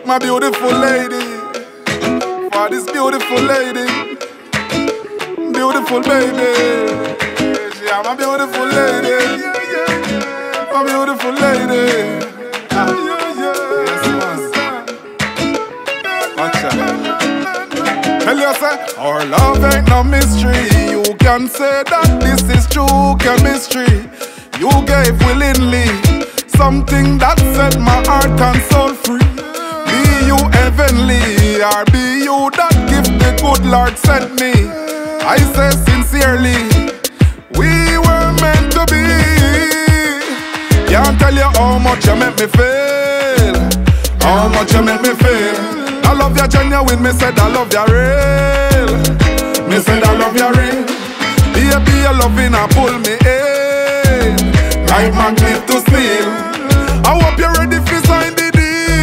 my beautiful lady, for this beautiful lady, beautiful baby. Yeah, my beautiful lady, my beautiful lady. Yes, man. Watch out. Tell you, say, our love ain't no mystery. You can say that this is true chemistry. You gave willingly something that set my heart and soul free. Be you heavenly, or be you that gift the good Lord sent me. I say sincerely, we were meant to be. Can't tell you how much you make me feel, how much you make me feel. I love you genuine, me said I love you real. Me said I love you real. Baby, your loving a pull me in like magnet to steel. I hope you're ready for sign the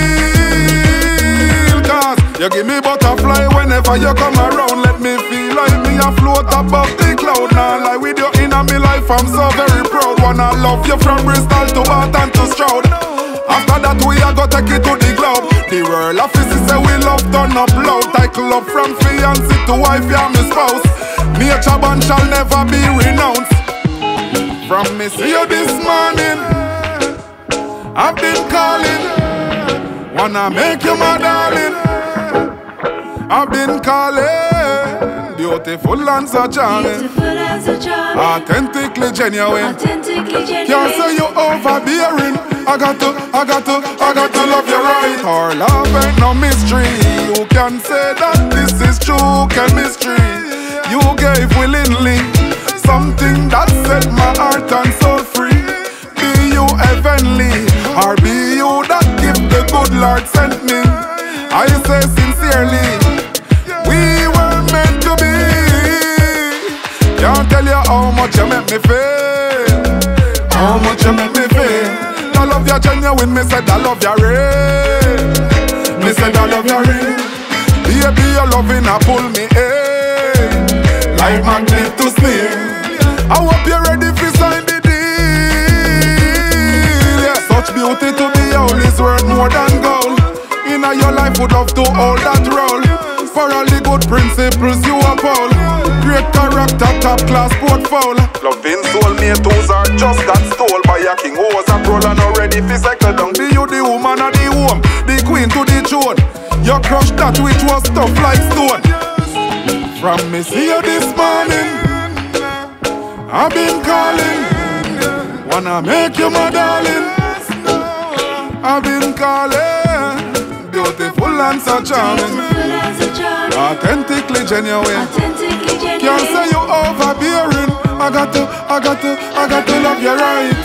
deal, cause you give me butterfly whenever you come around. Let me feel like me a float above the cloud. Now like with you in my life, I'm so very proud. Wanna love you from Bristol to Bath and to Stroud. After that we a go take it to the globe. The world of physics say we love turn up loud. Title up from fiancé to wife, yeah, my spouse. Nature bond shall never be renounced. From me see you this morning, I've been calling. Wanna make you my darling. I've been calling. Beautiful and so charming, authentically genuine. Can't say you overbearing. I got to love you right. Our love ain't no mystery. You can say that this is true chemistry. You gave willingly something that set my heart and soul free. Be you heavenly, or be you that gift the good Lord sent me. I say sincerely, we were meant to be. Can't tell you how much you make me feel, how much you make me feel. I love you genuine, me said I love you real. Me said I love you real. Baby, your loving a pull me in like magnet to steel. I hope you're ready for sign the deal. Yeah. Such beauty to behold is worth more than gold. In your life would have to hold that role. For all the good principles you uphold. Great character, top class portfolio. Loving soulmate who's are just got stole by a king who was a roll and already physical down. Be you the woman of the home, the queen to the throne. You crushed that which was tough like stone. From me see you this morning, I've been calling. Wanna make you my darling. I've been calling. Beautiful and so charming, authentically genuine. Can't say you overbearing. I got to love you right.